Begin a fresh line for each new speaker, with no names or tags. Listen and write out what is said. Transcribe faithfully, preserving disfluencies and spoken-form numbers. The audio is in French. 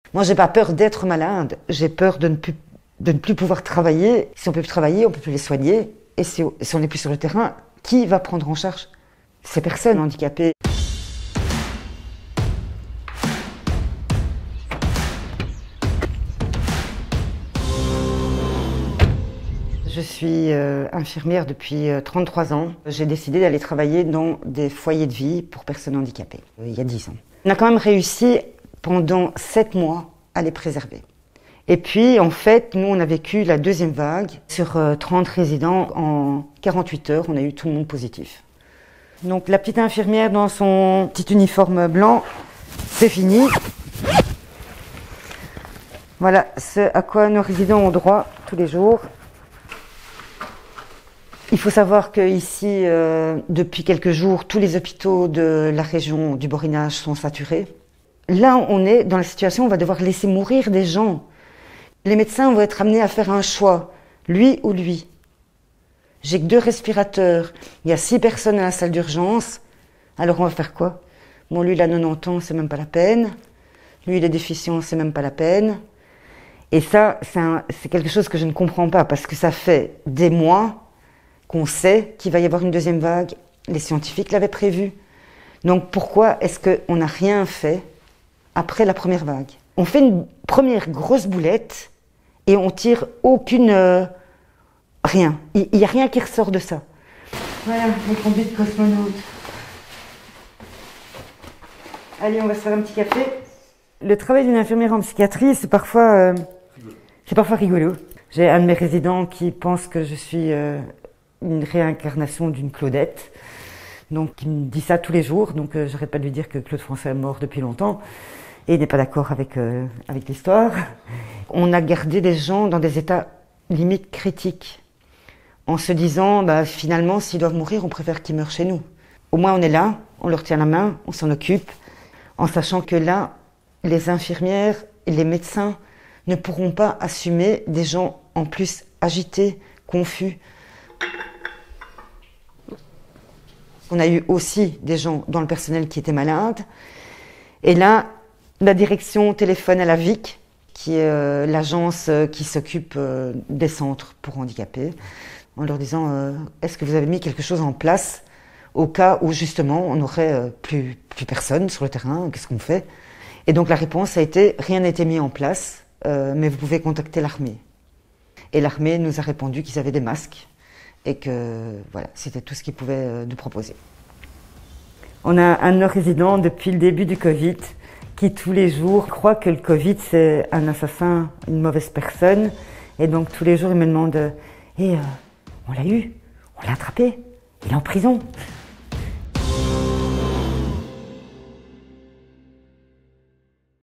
Moi, j'ai pas peur d'être malade, j'ai peur de ne plus, de ne plus pouvoir travailler. Si on peut plus travailler, on peut plus les soigner. Et si, si on n'est plus sur le terrain, qui va prendre en charge ces personnes handicapées? Je suis euh, infirmière depuis euh, trente-trois ans. J'ai décidé d'aller travailler dans des foyers de vie pour personnes handicapées, euh, il y a dix ans. On a quand même réussi pendant sept mois à les préserver. Et puis, en fait, nous, on a vécu la deuxième vague. Sur euh, trente résidents, en quarante-huit heures, on a eu tout le monde positif. Donc, la petite infirmière dans son petit uniforme blanc, c'est fini. Voilà ce à quoi nos résidents ont droit tous les jours. Il faut savoir qu'ici, euh, depuis quelques jours, tous les hôpitaux de la région du Borinage sont saturés. Là, on est dans la situation où on va devoir laisser mourir des gens. Les médecins vont être amenés à faire un choix, lui ou lui. J'ai que deux respirateurs, il y a six personnes à la salle d'urgence, alors on va faire quoi? Bon, lui, il a quatre-vingt-dix ans, c'est même pas la peine. Lui, il est déficient, c'est même pas la peine. Et ça, c'est quelque chose que je ne comprends pas, parce que ça fait des mois qu'on sait qu'il va y avoir une deuxième vague. Les scientifiques l'avaient prévu. Donc pourquoi est-ce qu'on n'a rien fait après la première vague? On fait une première grosse boulette et on tire aucune... Euh, rien. Il n'y a rien qui ressort de ça. Voilà, les combis de cosmonautes. Allez, on va se faire un petit café. Le travail d'une infirmière en psychiatrie, c'est parfois, euh, c'est parfois rigolo. J'ai un de mes résidents qui pense que je suis... Euh, une réincarnation d'une Claudette, donc il me dit ça tous les jours, donc euh, j'arrête pas de lui dire que Claude François est mort depuis longtemps, et il n'est pas d'accord avec, euh, avec l'histoire. On a gardé des gens dans des états limite critiques, en se disant, bah, finalement, s'ils doivent mourir, on préfère qu'ils meurent chez nous. Au moins on est là, on leur tient la main, on s'en occupe, en sachant que là, les infirmières et les médecins ne pourront pas assumer des gens en plus agités, confus. On a eu aussi des gens dans le personnel qui étaient malades. Et là, la direction téléphone à la V I C, qui est euh, l'agence euh, qui s'occupe euh, des centres pour handicapés, en leur disant euh, « Est-ce que vous avez mis quelque chose en place au cas où justement on n'aurait euh, plus, plus personne sur le terrain, qu'est-ce qu'on fait ?» Et donc la réponse a été « Rien n'a été mis en place, euh, mais vous pouvez contacter l'armée. » Et l'armée nous a répondu qu'ils avaient des masques. Et que voilà, c'était tout ce qu'ils pouvaient euh, nous proposer. On a un de nos résidents depuis le début du Covid qui tous les jours croit que le Covid c'est un assassin, une mauvaise personne. Et donc tous les jours il me demande « Eh, euh, on l'a eu, on l'a attrapé, il est en prison ».